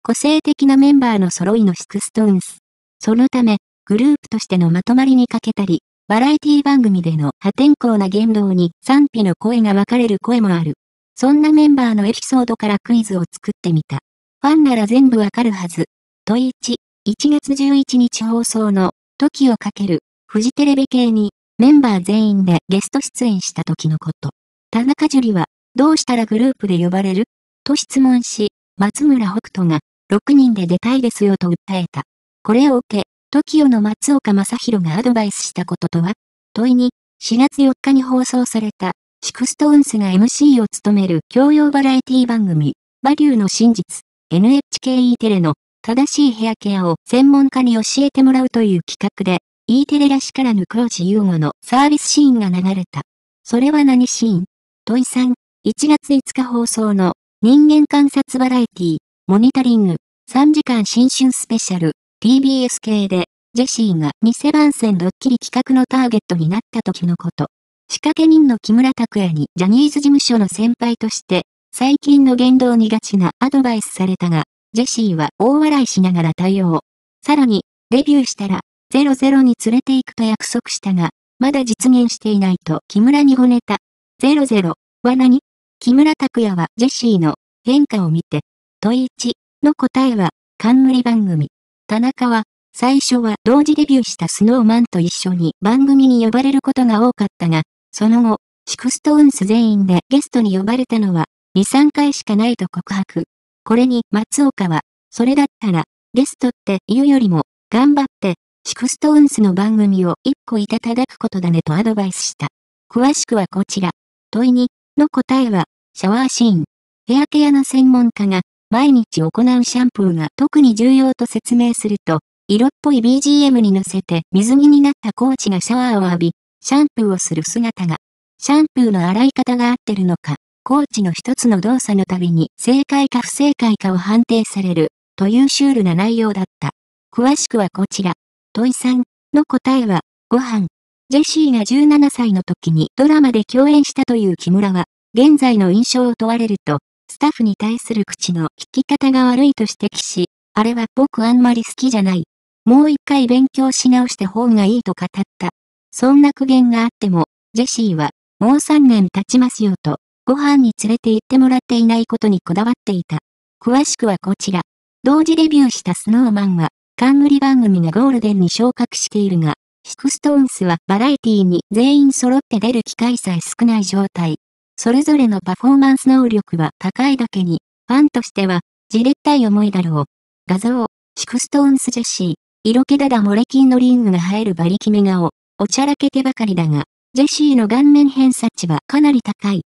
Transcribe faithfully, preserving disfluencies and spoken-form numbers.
個性的なメンバーの揃いのシクストーンス。そのため、グループとしてのまとまりに欠けたり、バラエティ番組での破天荒な言動に賛否の声が分かれる声もある。そんなメンバーのエピソードからクイズを作ってみた。ファンなら全部わかるはず。問いち、いちがつじゅういちにち放送の時をかけるフジテレビ系にメンバー全員でゲスト出演した時のこと。田中樹はどうしたらグループで呼ばれると質問し、松村北斗がろくにんで出たいですよと訴えた。これを受け、トキオの松岡昌宏がアドバイスしたこととは問いに、しがつよっかに放送された、シクストーンスが エムシー を務める教養バラエティ番組、バリューの真実、エヌエイチケーイー テレの正しいヘアケアを専門家に教えてもらうという企画で、E テレらしからぬコーチ優吾のサービスシーンが流れた。それは何シーン問いさん、いちがついつか放送の人間観察バラエティ、モニタリング、さんじかん新春スペシャル、ティービーエス 系で、ジェシーが偽番宣ドッキリ企画のターゲットになった時のこと。仕掛け人の木村拓哉にジャニーズ事務所の先輩として、最近の言動にがちなアドバイスされたが、ジェシーは大笑いしながら対応。さらに、デビューしたら、ゼロゼロに連れて行くと約束したが、まだ実現していないと木村にごねた。ゼロゼロは何？木村拓哉はジェシーの変化を見て、問いいちの答えは、冠番組。田中は、最初は同時デビューしたスノーマンと一緒に番組に呼ばれることが多かったが、その後、シクストーンス全員でゲストに呼ばれたのはに、さんかいしかないと告白。これに松岡は、それだったら、ゲストって言うよりも、頑張って、シクストーンスの番組を一個いただくことだねとアドバイスした。詳しくはこちら。問いにの答えは、シャワーシーン。ヘアケアの専門家が、毎日行うシャンプーが特に重要と説明すると、色っぽい ビージーエム に乗せて水着になったコーチがシャワーを浴び、シャンプーをする姿が、シャンプーの洗い方が合ってるのか、コーチの一つの動作のたびに正解か不正解かを判定される、というシュールな内容だった。詳しくはこちら。問いさんの答えは、ご飯。ジェシーがじゅうななさいの時にドラマで共演したという木村は、現在の印象を問われると、スタッフに対する口の聞き方が悪いと指摘し、あれは僕あんまり好きじゃない。もう一回勉強し直した方がいいと語った。そんな苦言があっても、ジェシーは、もうさんねん経ちますよと、ご飯に連れて行ってもらっていないことにこだわっていた。詳しくはこちら。同時デビューしたスノーマンは、冠番組がゴールデンに昇格しているが、シクストーンスはバラエティに全員揃って出る機会さえ少ない状態。それぞれのパフォーマンス能力は高いだけに、ファンとしては、じれったい思いだろう。画像、シクストーンスジェシー、色気だだモレキンのリングが映える馬力め顔、おちゃらけてばかりだが、ジェシーの顔面偏差値はかなり高い。